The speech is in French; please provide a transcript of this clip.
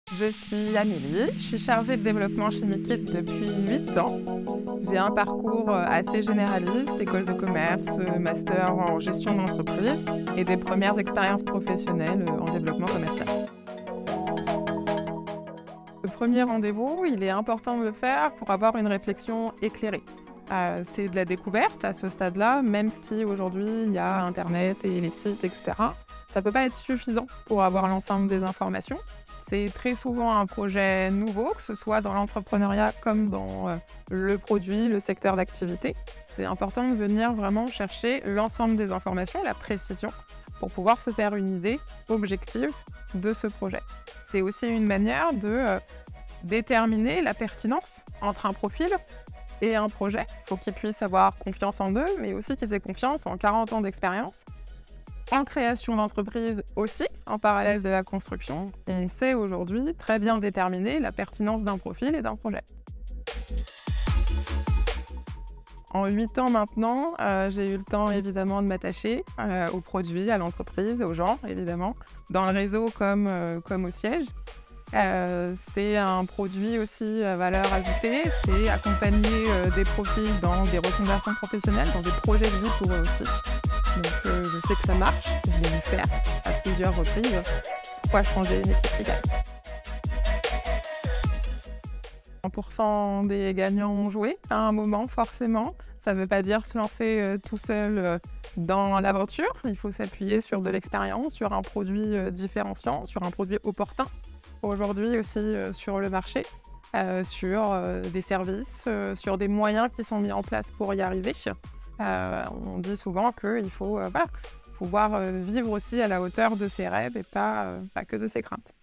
Je suis Amélie, je suis chargée de développement chez Mikit depuis 8 ans. J'ai un parcours assez généraliste, école de commerce, master en gestion d'entreprise et des premières expériences professionnelles en développement commercial. Le premier rendez-vous, il est important de le faire pour avoir une réflexion éclairée. C'est de la découverte à ce stade-là, même si aujourd'hui il y a Internet et les sites, etc. Ça ne peut pas être suffisant pour avoir l'ensemble des informations. C'est très souvent un projet nouveau, que ce soit dans l'entrepreneuriat comme dans le produit, le secteur d'activité. C'est important de venir vraiment chercher l'ensemble des informations, la précision, pour pouvoir se faire une idée objective de ce projet. C'est aussi une manière de déterminer la pertinence entre un profil et un projet. Il faut qu'ils puissent avoir confiance en eux, mais aussi qu'ils aient confiance en 40 ans d'expérience. En création d'entreprise aussi, en parallèle de la construction, on sait aujourd'hui très bien déterminer la pertinence d'un profil et d'un projet. En 8 ans maintenant, j'ai eu le temps évidemment de m'attacher aux produits, à l'entreprise, aux gens évidemment, dans le réseau comme au siège. C'est un produit aussi à valeur ajoutée, c'est accompagner des profils dans des reconversions professionnelles, dans des projets de vie pour eux aussi. Donc je sais que ça marche, je l'ai vu faire à plusieurs reprises. Pourquoi changer une équipe égale ? 100% des gagnants ont joué à un moment forcément. Ça ne veut pas dire se lancer tout seul dans l'aventure. Il faut s'appuyer sur de l'expérience, sur un produit différenciant, sur un produit opportun. Aujourd'hui aussi sur le marché, sur des services, sur des moyens qui sont mis en place pour y arriver. On dit souvent qu'il faut pouvoir vivre aussi à la hauteur de ses rêves et pas que de ses craintes.